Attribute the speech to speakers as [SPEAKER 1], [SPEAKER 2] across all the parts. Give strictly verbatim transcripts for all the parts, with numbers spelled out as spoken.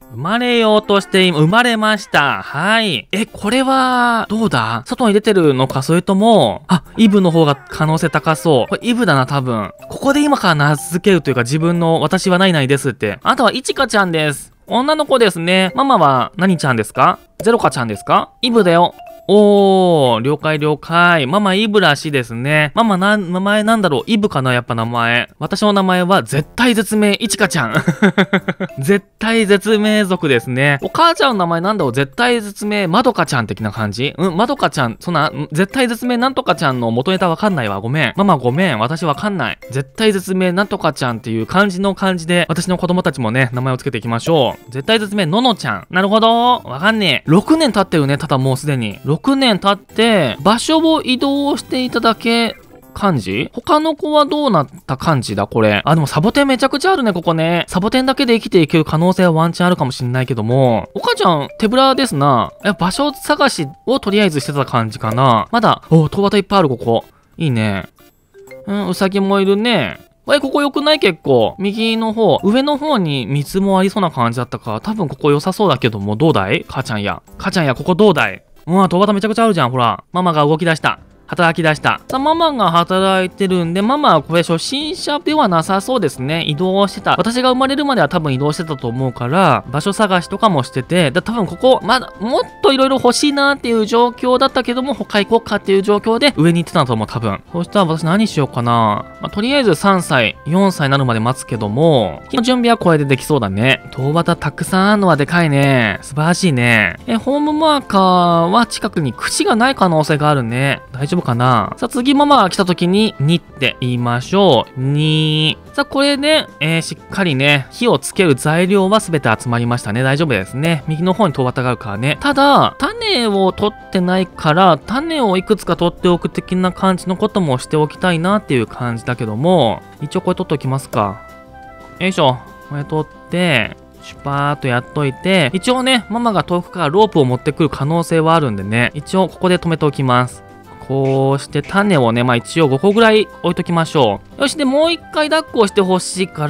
[SPEAKER 1] 生まれようとして生まれました。はい。え、これは、どうだ？外に出てるのか、それとも、あ、イブの方が可能性高そう。これイブだな、多分。ここで今から名付けるというか、自分の私は何々ですって。あなたはいちかちゃんです。女の子ですね。ママは何ちゃんですか？ゼロかちゃんですか？イブだよ。おー、了解了解。ママイブらしいですね。ママな、名前なんだろう？イブかな？やっぱ名前。私の名前は絶対絶命いちかちゃん。絶対絶命族ですね。お母ちゃんの名前なんだろう？絶対絶命まどかちゃん的な感じ？うん、まどかちゃん、そんな、絶対絶命なんとかちゃんの元ネタわかんないわ。ごめん。ママごめん。私わかんない。絶対絶命なんとかちゃんっていう漢字の漢字で、私の子供たちもね、名前をつけていきましょう。絶対絶命ののちゃん。なるほど。わかんねえ。ろくねん経ってるね。ただもうすでに。ろくねん経って、場所を移動していただけ、漢字？他の子はどうなった漢字だこれ。あ、でもサボテンめちゃくちゃあるね、ここね。サボテンだけで生きていける可能性はワンチャンあるかもしんないけども。お母ちゃん、手ぶらですな。え、場所探しをとりあえずしてた感じかな。まだ、お、遠端いっぱいある、ここ。いいね。うん、うさぎもいるね。え、ここ良くない？結構。右の方、上の方に水もありそうな感じだったから、多分ここ良さそうだけども、どうだい？母ちゃんや。母ちゃんや、ここどうだい？うわ、戸端めちゃくちゃあるじゃん、ほら。ママが動き出した。働き出した。さあ、ママが働いてるんで、ママはこれ初心者ではなさそうですね。移動してた。私が生まれるまでは多分移動してたと思うから、場所探しとかもしてて、だ多分ここ、まだ、もっといろいろ欲しいなっていう状況だったけども、他行こうかっていう状況で上に行ってたと思う、多分。そしたら私何しようかな。まあ、とりあえずさんさい、よんさいになるまで待つけども、火の準備はこれでできそうだね。遠端たくさんあるのはでかいね。素晴らしいね。え、ホームマーカーは近くに口がない可能性があるね。大丈夫かな？さあ次ママが来た時ににって言いましょう。に。さあこれで、えー、しっかりね、火をつける材料は全て集まりましたね。大丈夫ですね。右の方に遠端があるからね。ただ、種を取ってないから、種をいくつか取っておく的な感じのこともしておきたいなっていう感じだけども、一応これ取っておきますか。よいしょ。これ取って、シュパーっとやっといて、一応ね、ママが遠くからロープを持ってくる可能性はあるんでね、一応ここで止めておきます。こうして種をね、まあ一応ごこぐらい置いときましょう。よし、で、もう一回抱っこしてほしいから、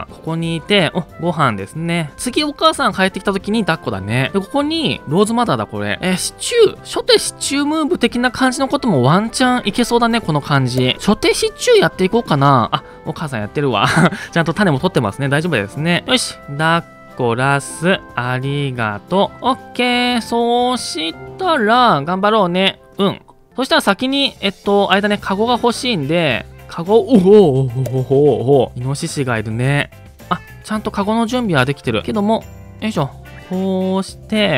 [SPEAKER 1] ここにいて、お、ご飯ですね。次お母さん帰ってきた時に抱っこだね。で、ここに、ローズマターだ、これ。えー、シチュー。初手シチュームーブ的な感じのこともワンチャンいけそうだね、この感じ。初手シチューやっていこうかな。あ、お母さんやってるわ。ちゃんと種も取ってますね。大丈夫ですね。よし、抱っこラス、ありがとう。オッケー。そうしたら、頑張ろうね。うん。そしたら先に、えっと、あれだね、カゴが欲しいんで、カゴ、おおおおおイノシシがいるね。あ、ちゃんとカゴの準備はできてる。けども、よいしょ。こうして、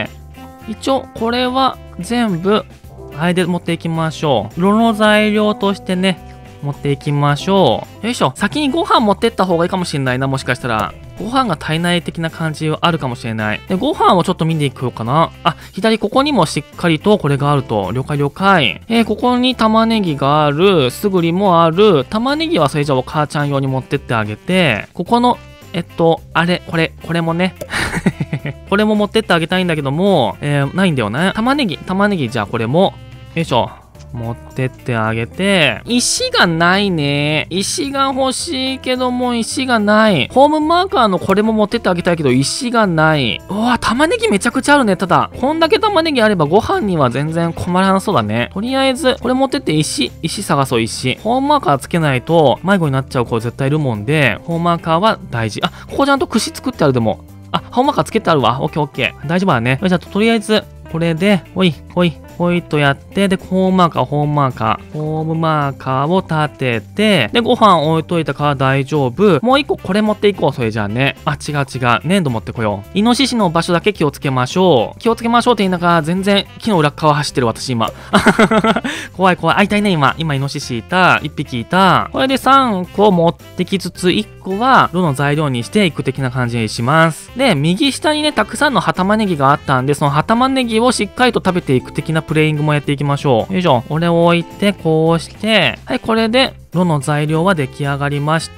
[SPEAKER 1] 一応、これは全部、あれで持っていきましょう。炉の材料としてね、持っていきましょう。よいしょ。先にご飯持ってった方がいいかもしれないな、もしかしたら。ご飯が足りない的な感じはあるかもしれない。で、ご飯をちょっと見に行こうかな。あ、左ここにもしっかりとこれがあると。了解了解。えー、ここに玉ねぎがある。すぐりもある。玉ねぎはそれじゃあお母ちゃん用に持ってってあげて、ここの、えっと、あれ、これ、これもね。これも持ってってあげたいんだけども、えー、ないんだよね。玉ねぎ、玉ねぎ、じゃあこれも。よいしょ。持ってってあげて、石がないね。石が欲しいけども、石がない。ホームマーカーのこれも持ってってあげたいけど、石がない。うわ、玉ねぎめちゃくちゃあるね。ただ、こんだけ玉ねぎあればご飯には全然困らなそうだね。とりあえず、これ持ってって石、石探そう、石。ホームマーカーつけないと、迷子になっちゃう子絶対いるもんで、ホームマーカーは大事。あ、ここちゃんと串作ってあるでも。あ、ホームマーカーつけてあるわ。オッケーオッケー。大丈夫だね。じゃあ、とりあえず、これで、ほい、ほい、ほいとやって、で、ホームマーカー、ホームマーカー、ホームマーカーを立てて、で、ご飯置いといたから大丈夫。もう一個これ持っていこう、それじゃあね。あ、違う違う。粘土持ってこよう。イノシシの場所だけ気をつけましょう。気をつけましょうって言いながら、全然木の裏側走ってる私今。怖い怖い。あ、いたいね、今。今、イノシシいた。一匹いた。これでさんこ持ってきつつ、いっこは、炉の材料にしていく的な感じにします。で、右下にね、たくさんの葉玉ねぎがあったんで、その葉玉ねぎをしっかりと食べていく的なプレイングもやっていきましょう。よいしょ。これを置いて、こうして、はい、これで、炉の材料は出来上がりました。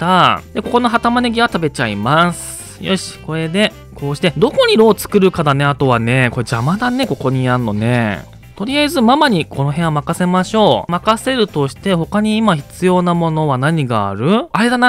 [SPEAKER 1] で、ここの葉玉ねぎは食べちゃいます。よし、これで、こうして、どこに炉を作るかだね、あとはね。これ邪魔だね、ここにやんのね。とりあえずママにこの辺は任せましょう。任せるとして他に今必要なものは何がある？あれだな。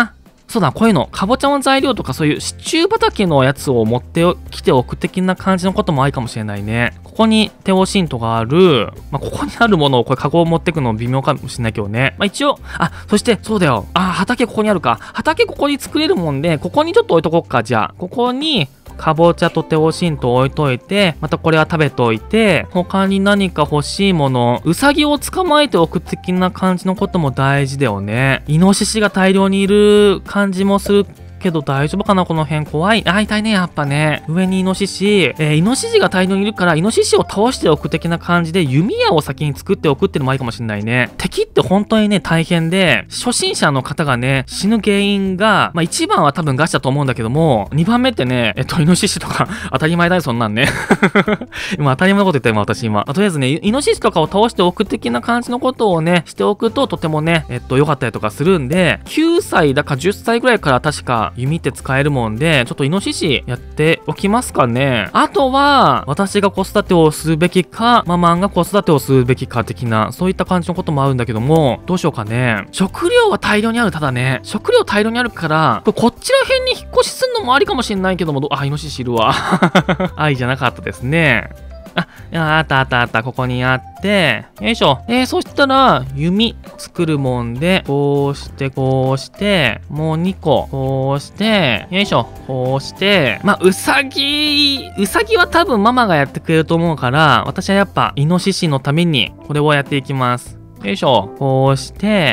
[SPEAKER 1] そうだ、こういうの、かぼちゃの材料とかそういうシチュー畑のやつを持ってきておく的な感じのこともありかもしれないね。ここにテオシントがある。まあ、ここにあるものをこれカゴを持ってくの微妙かもしれないけどね。まあ、一応、あ、そして、そうだよ。あ、畑ここにあるか。畑ここに作れるもんで、ここにちょっと置いとこっか、じゃあ。ここに、かぼちゃとテオシント置いといて、またこれは食べといて、他に何か欲しいもの、ウサギを捕まえておく的な感じのことも大事だよね。イノシシが大量にいる感じもするけど大丈夫かなこの辺怖い。あ、痛いね、やっぱね。上にイノシシ。えー、イノシシが大量にいるから、イノシシを倒しておく的な感じで、弓矢を先に作っておくってのもいいかもしれないね。敵って本当にね、大変で、初心者の方がね、死ぬ原因が、まあ一番は多分ガチだと思うんだけども、二番目ってね、えっと、イノシシとか、当たり前だよ、そんなんね。今当たり前のこと言ったよ、今私今。とりあえずね、イノシシとかを倒しておく的な感じのことをね、しておくと、とてもね、えっと、良かったりとかするんで、きゅうさいだかじゅっさいぐらいから確か、弓って使えるもんで、ちょっとイノシシやっておきますかね。あとは、私が子育てをするべきか、ママンが子育てをするべきか的な、そういった感じのこともあるんだけども、どうしようかね。食料は大量にある、ただね、食料大量にあるから、これこっちら辺に引っ越しすんのもありかもしれないけども、あ、イノシシいるわ。愛じゃなかったですね。あ、いや、あったあったあった。ここにあって、よいしょ。えー、そしたら、弓作るもんで、こうして、こうして、もうにこ、こうして、よいしょ。こうして、まあ、うさぎ、うさぎは多分ママがやってくれると思うから、私はやっぱ、イノシシのために、これをやっていきます。よいしょ。こうして、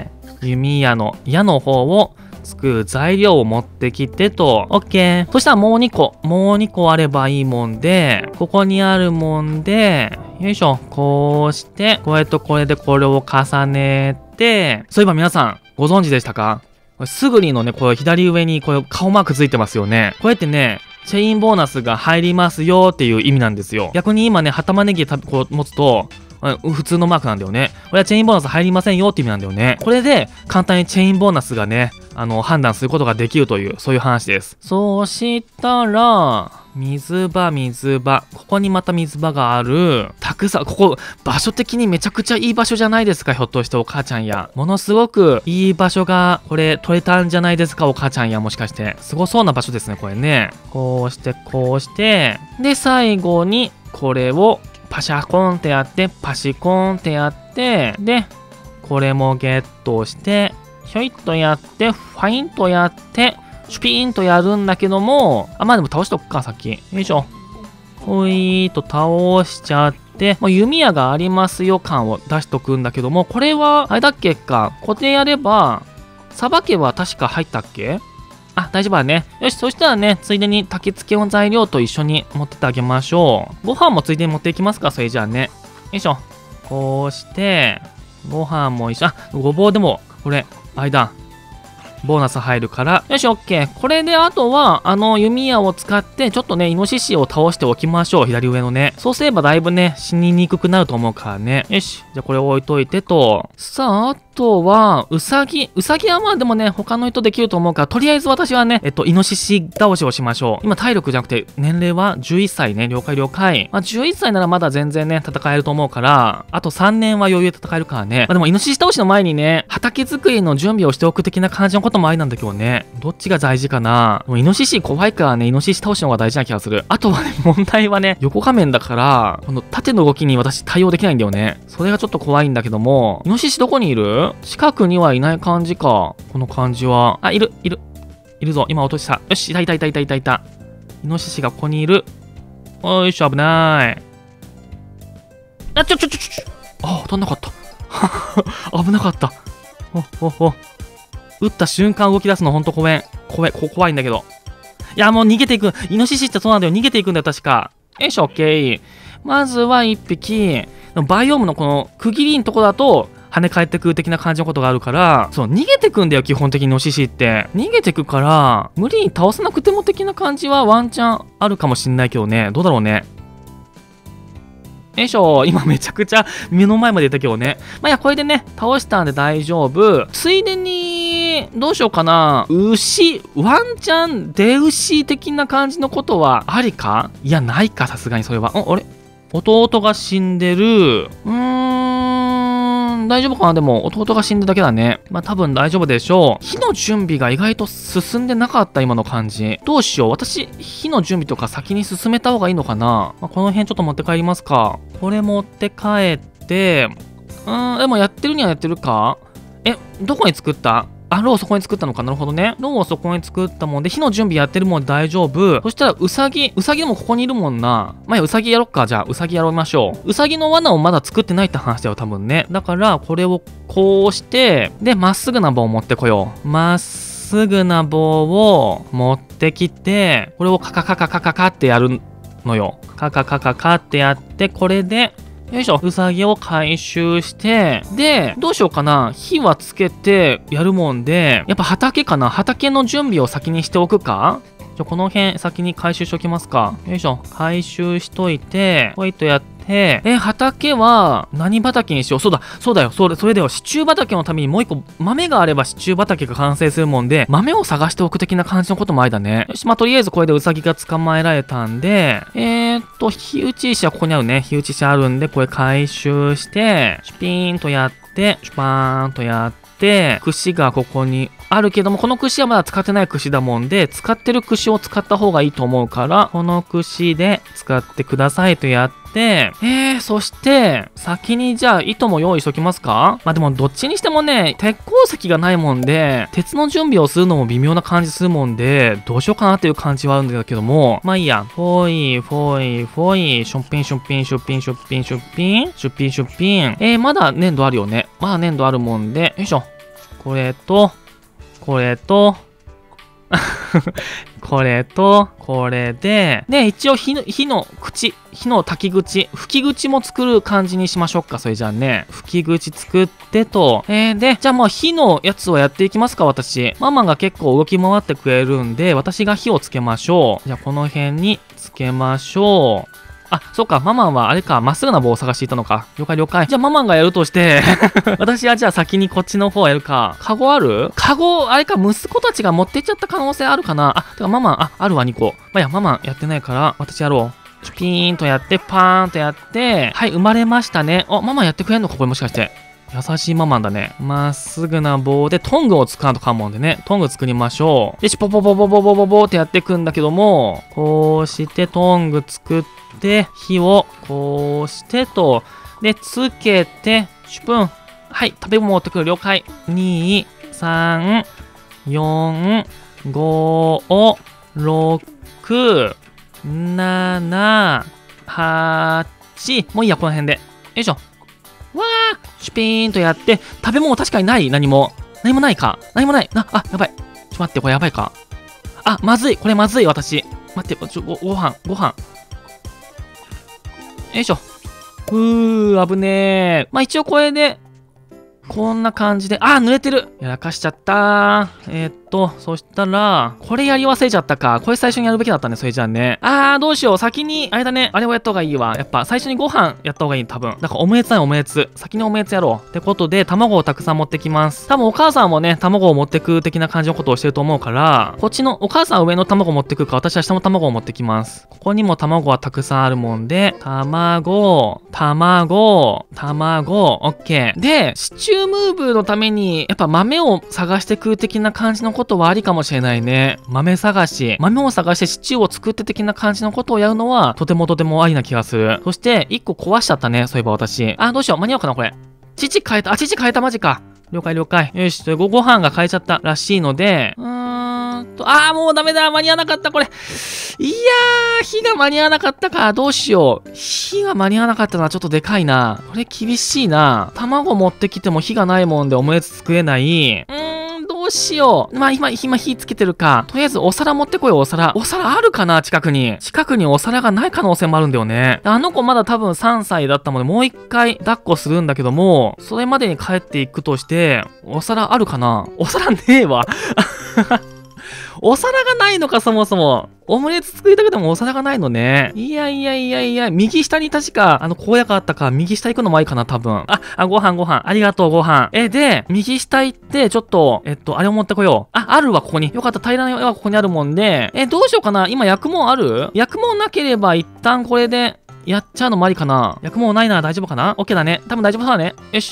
[SPEAKER 1] 弓矢の、矢の方を、作る材料を持ってきてと。オッケー。そしたらもうにこ。もうにこあればいいもんで、ここにあるもんで、よいしょ。こうして、これとこれでこれを重ねて、そういえば皆さん、ご存知でしたか？これスグリのね、これ左上にこれ顔マークついてますよね。こうやってね、チェインボーナスが入りますよっていう意味なんですよ。逆に今ね、葉玉ねぎこう持つと、普通のマークなんだよね。これはチェインボーナス入りませんよって意味なんだよね。これで簡単にチェインボーナスがね、あの、判断することができるという、そういう話です。そうしたら、水場、水場。ここにまた水場がある。たくさん、ここ、場所的にめちゃくちゃいい場所じゃないですか、ひょっとしてお母ちゃんや。ものすごくいい場所が、これ、取れたんじゃないですか、お母ちゃんや、もしかして。すごそうな場所ですね、これね。こうして、こうして。で、最後に、これを、パシャコンってやって、パシコンってやって、で、これもゲットして、ひょいっとやって、ファインとやって、シュピーンとやるんだけども、あ、まあでも倒しとくか、さっき。よいしょ。ほいーと倒しちゃって、もう弓矢がありますよ感を出しとくんだけども、これは、あれだっけか、固定やれば、さばけは確か入ったっけ？あ、大丈夫だね。よし、そしたらね、ついでに焚き付けの材料と一緒に持ってってあげましょう。ご飯もついでに持っていきますか、それじゃあね。よいしょ。こうして、ご飯も一緒。あ、ごぼうでも、これ、あれだ。ボーナス入るから。よし、オッケー。これで、あとは、あの、弓矢を使って、ちょっとね、イノシシを倒しておきましょう。左上のね。そうすればだいぶね、死ににくくなると思うからね。よし。じゃあ、これを置いといてと。さあ、あとは、ウサギ。ウサギはまあでもね、他の人できると思うから、とりあえず私はね、えっと、イノシシ倒しをしましょう。今、体力じゃなくて、年齢はじゅういっさいね。了解了解。まあ、じゅういっさいならまだ全然ね、戦えると思うから、あとさんねんは余裕で戦えるからね。まあでも、イノシシ倒しの前にね、畑作りの準備をしておく的な感じのこともありなんだけどね。どっちが大事かな。もうイノシシ怖いからね、イノシシ倒しの方が大事な気がする。あとはね、問題はね、横画面だから、この縦の動きに私対応できないんだよね。それがちょっと怖いんだけども、イノシシどこにいる？近くにはいない感じか。この感じは。あ、いる、いる。いるぞ。今落とした。よし、いたいたいたいたいたいた。イノシシがここにいる。よいしょ、危ない。あ、ちょちょちょちょ。あ、当たんなかった。危なかった。ほほほ。撃った瞬間動き出すのほんと怖い。怖い、怖いんだけど。いや、もう逃げていく。イノシシってそうなんだよ。逃げていくんだよ、確か。よいしょ、オッケー。まずはいっぴき。バイオームのこの区切りのとこだと、跳ね返ってくる的な感じのことがあるから、そう、逃げてくんだよ、基本的にイノシシって。逃げてくから、無理に倒さなくても的な感じはワンチャンあるかもしんないけどね。どうだろうね。よいしょ。今めちゃくちゃ目の前までいたけどね。まあ、いや、これでね、倒したんで大丈夫。ついでに、どうしようかな。牛、ワンチャン、出牛的な感じのことはありか？いや、ないか、さすがにそれは。あ、あれ？弟が死んでる。うーん。 ん、大丈夫かな。でも、弟が死んだだけだね。まあ、多分大丈夫でしょう。火の準備が意外と進んでなかった、今の感じ。どうしよう。私、火の準備とか先に進めた方がいいのかな。まあ、この辺ちょっと持って帰りますか。これ持って帰って、うーん、でもやってるにはやってるか。え、どこに作った？あ、ローそこに作ったのか。なるほどね。ローをそこに作ったもんで、火の準備やってるもん大丈夫。そしたら、ウサギ、ウサギでもここにいるもんな。まあ、ウサギやろっか。じゃあ、ウサギやろいましょう。ウサギの罠をまだ作ってないって話だよ、多分ね。だから、これをこうして、で、まっすぐな棒を持ってこよう。まっすぐな棒を持ってきて、これをカカカカカカカってやるのよ。カカカカカってやって、これで、よいしょ。うさぎを回収して、で、どうしようかな。火はつけてやるもんで、やっぱ畑かな。畑の準備を先にしておくか。じゃ、この辺先に回収しておきますか。よいしょ。回収しといて、ほいっとやって、え、畑は何畑にしよう。そうだ、そうだよ。それ、それだよ。シチュー畑のためにもう一個豆があればシチュー畑が完成するもんで、豆を探しておく的な感じのこともありだね。よし、まあ、とりあえずこれでウサギが捕まえられたんで、えーっと、火打ち石はここにあるね。火打ち石あるんで、これ回収して、シュピーンとやって、シュパーンとやって、で、串がここにあるけども、この串はまだ使ってない串だもんで、使ってる串を使った方がいいと思うから、この串で使ってくださいとやって、えー、そして、先にじゃあ糸も用意しときますか。まあでもどっちにしてもね、鉄鉱石がないもんで、鉄の準備をするのも微妙な感じするもんで、どうしようかなっていう感じはあるんだけども、まあいいや。ほい、ほい、ほい、シュッピン、シュッピン、シュッピン、シュッピン、シュッピン、シュッピン、シュッピン。えー、まだ粘土あるよね。まだ粘土あるもんで、よいしょ。これと、これと、これと、これで、で、一応火の、火の口、火の炊き口、吹き口も作る感じにしましょうか。それじゃあね、吹き口作ってと、えー、で、じゃあもう火のやつをやっていきますか、私。ママが結構動き回ってくれるんで、私が火をつけましょう。じゃあこの辺につけましょう。あ、そうか、ママンはあれか、まっすぐな棒を探していたのか。了解了解。じゃあママンがやるとして、私はじゃあ先にこっちの方をやるか。カゴある？カゴ、あれか、息子たちが持ってっちゃった可能性あるかな。あ、てかママン、あ、あるわ、にこ。まあ、いや、ママンやってないから、私やろう。ピーンとやって、パーンとやって、はい、生まれましたね。あ、ママンやってくれんのかこれもしかして。優しいママンだね。まっすぐな棒でトングを使うとかもんでね。トング作りましょう。よし、ポポポポポポポポってやっていくんだけども、こうしてトング作って、火をこうしてと、で、つけて、シュプン。はい、食べ物持ってくる。了解。に、さん、よん、ご、ろく、なな、はち。もういいや、この辺で。よいしょ。わー、シュピーンとやって、食べ物確かにない。何も。何もないか。何もない。な、あ、やばい。ちょっと待って、これやばいか。あ、まずい。これまずい、私。待って、ちょ、ご、ご飯、ご飯。よいしょ。うー、危ねえ。まあ、一応これで、こんな感じで、あー、濡れてる。やらかしちゃったー。えー、っと、そしたら、これやり忘れちゃったか。これ最初にやるべきだったね、それじゃあね。あー、どうしよう。先に、あれだね。あれをやった方がいいわ。やっぱ、最初にご飯やった方がいい、多分。だから、オムレツだよ、オムレツ。先にオムレツやろう。ってことで、卵をたくさん持ってきます。多分、お母さんもね、卵を持ってく的な感じのことをしてると思うから、こっちの、お母さんは上の卵を持ってくるから、私は下の卵を持ってきます。ここにも卵はたくさんあるもんで、卵、卵、卵、オッケー。で、シチュームーブのために、やっぱ豆を探してくる的な感じのことはありかもしれないね。豆探し。豆を探してシチューを作って的な感じのことをやるのは、とてもとてもありな気がする。そして、一個壊しちゃったね。そういえば私。あ、どうしよう。間に合うかなこれ。父変えた。あ、父変えた。マジか。了解了解。よし。ご、ご飯が変えちゃったらしいので、うーんと、あーもうダメだ。間に合わなかった。これ。いやー、火が間に合わなかったか。どうしよう。火が間に合わなかったのはちょっとでかいな。これ厳しいな。卵持ってきても火がないもんでオムレツ作れない。うーん、どうしよう。まあ今、今火つけてるか。とりあえずお皿持ってこいよ、お皿。お皿あるかな近くに。近くにお皿がない可能性もあるんだよね。あの子まだ多分さんさいだったので、もう一回抱っこするんだけども、それまでに帰っていくとして、お皿あるかなお皿ねえわ。お皿がないのか、そもそも。オムレツ作りたくてもお皿がないのね。いやいやいやいや、右下に確か、あの、荒野があったか、右下行くのもいいかな、多分。あ、あ、ご飯ご飯。ありがとう、ご飯。え、で、右下行って、ちょっと、えっと、あれを持ってこよう。あ、あるわ、ここに。よかった、平らな絵はここにあるもんで。え、どうしようかな。今、薬文ある？薬文なければ、一旦これで、やっちゃうのもありかな。薬文ないなら大丈夫かな？ OK だね。多分大丈夫そうだね。よし。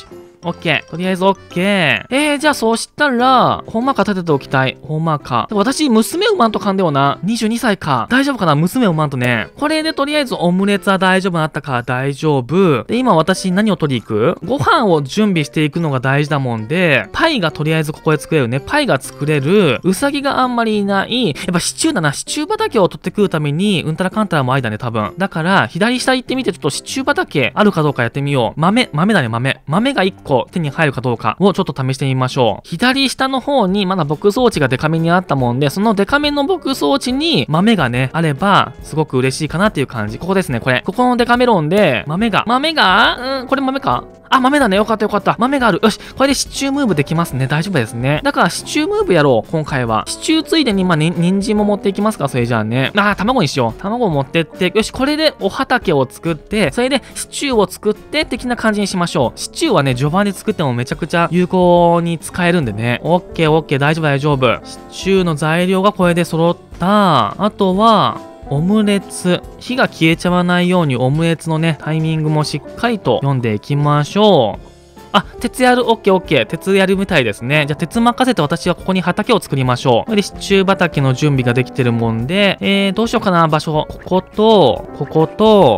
[SPEAKER 1] オッケー。とりあえずオッケー。えー、じゃあそうしたら、ほんまか立てておきたい。ほんまか。私、娘産まんとかんでよな。にじゅうにさいか。大丈夫かな娘産まんとね。これでとりあえずオムレツは大丈夫なったから大丈夫。で、今私何を取り行く？ご飯を準備していくのが大事だもんで、パイがとりあえずここで作れるね。パイが作れる。うさぎがあんまりいない。やっぱシチューだな。シチュー畑を取ってくるために、うんたらかんたらもありだね、多分。だから、左下行ってみて、ちょっとシチュー畑あるかどうかやってみよう。豆、豆だね、豆。豆がいっこ手に入るかどうかをちょっと試してみましょう。左下の方にまだ牧草地がデカめにあったもんで、そのデカめの牧草地に豆がね、あれば、すごく嬉しいかなっていう感じ。ここですね、これ。ここのデカメロンで、豆が、豆がうん、これ豆か？あ、豆だね。よかったよかった。豆がある。よし。これでシチュームーブできますね。大丈夫ですね。だからシチュームーブやろう。今回は。シチューついでに、まあ、に、人参も持っていきますか。それじゃあね。あー、卵にしよう。卵を持ってって。よし。これでお畑を作って、それでシチューを作って、的な感じにしましょう。シチューはね、序盤で作ってもめちゃくちゃ有効に使えるんでね。オッケーオッケー。大丈夫大丈夫。シチューの材料がこれで揃った。あとは、オムレツ。火が消えちゃわないようにオムレツのね、タイミングもしっかりと読んでいきましょう。あ、鉄やる。オッケーオッケー。鉄やるみたいですね。じゃあ、鉄任せて私はここに畑を作りましょう。これで、シチュー畑の準備ができてるもんで、えー、どうしようかな、場所。ここと、ここと、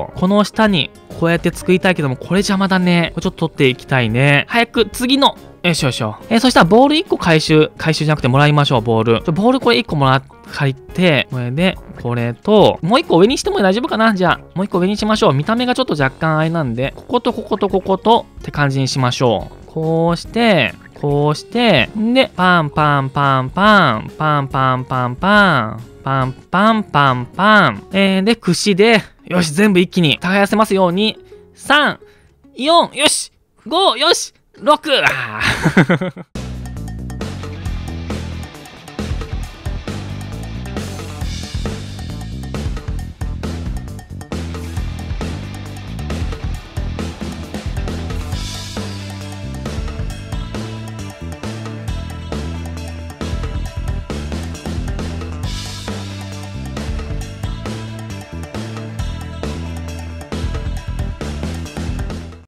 [SPEAKER 1] この下に、こうやって作りたいけども、これ邪魔だね。これちょっと取っていきたいね。早く、次の、よいしょよいしょ。えー、そしたらボールいっこ回収、回収じゃなくてもらいましょう、ボール。ちょボールこれいっこもら、借りて、これで、これと、もういっこ上にしても大丈夫かな？じゃあ、もういっこ上にしましょう。見た目がちょっと若干あれなんで、こことこことこことって感じにしましょう。こうして、こうして、んで、パンパンパンパン、パンパンパンパン、パンパンパンパン。えー、で、串で、よし、全部一気に耕せますように、さん、よん、よし、ご、よし、ろく、あー